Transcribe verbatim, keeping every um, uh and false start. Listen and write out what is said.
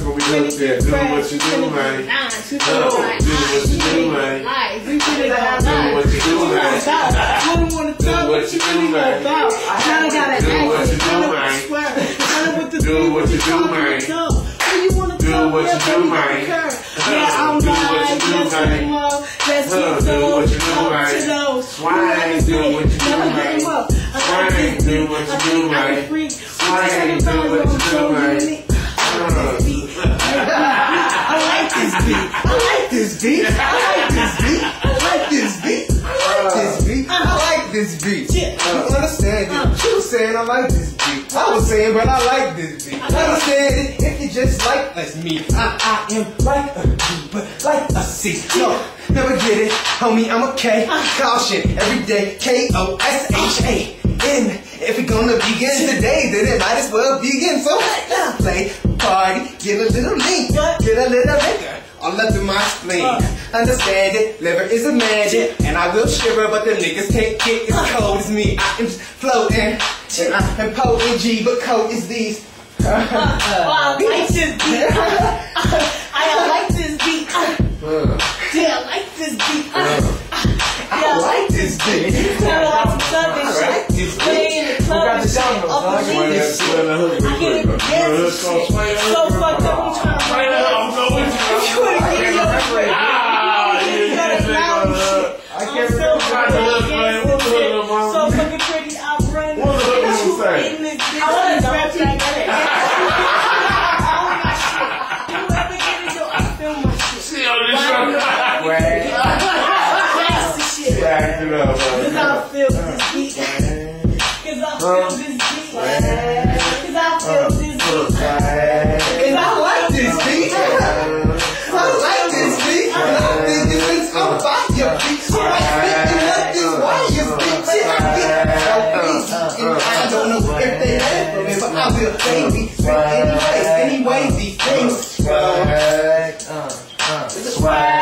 before we go there. Do what you do, man. Do what you do, man. Do what you do, man. I don't want to talk what you really want about. Now I gotta do what ask you do, man. Do what you do, man. You wanna do what you do, man. Yeah, I'm like, let's get him up. Let's get those up to those. Swine, do what you do, man. Swine, do what you do, man. Swine, do what you do, man. I like this beat. I like this beat. I like this beat. I like this beat. I like this beat. I like this beat. You understand it? You saying I like this beat. I was saying, but I like this beat. Understand it? If you just like us, me, I, I am like a B, but like a C. No, never get it, homie. I'm a K. Caution every day. K O S H A N. If we gonna begin today, then it might as well begin. So let's play, party, get a little lean, get a little liquor. All up to my spleen. Understand it, liver is a magic, and I will shiver, but the niggas can't get as cold as me. I am just floating, and I am potent G, but cold is these. uh, oh, I like this beat. I like this beat. Yeah, I like this beat. I like this beat. Tell her some Sunday shit. Play in the club and shit. Up the leaves. I can't even dance and shit. So fucked up, I'm trying to run it. You wanna get your friend? You gotta loud shit. I'm so fucking so fucking pretty, I'm running. What the hook you say? In this bitch, I want to rap like that. Whoever get it, yo, I feel my shit. See on this show. That's the shit. Back it up, Cause I feel this beat. Cause I feel this beat. Cause I feel this beat. And I like this beat. I like this beat. And I think it's on fire beat. So I think up this wire beat. Shit, I get so easy. And I don't know if they have from it, but I will baby. Anyways, anyway, these things. Swag. Swag.